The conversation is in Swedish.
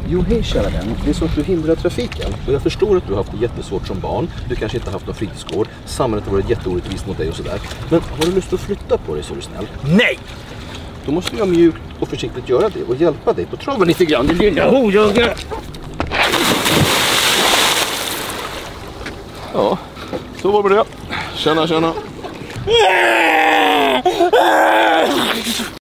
Jo, hej kära vän. Det är så att du hindrar trafiken. Och jag förstår att du har haft det jättesvårt som barn. Du kanske inte har haft någon fritidsgård. Samhället har varit jätteorättvist mot dig och sådär. Men har du lust att flytta på dig så är du snäll? Nej! Då måste jag mjukt och försiktigt göra det och hjälpa dig på traven lite grann, din lilla horunge. Ja, så var det. Tjena.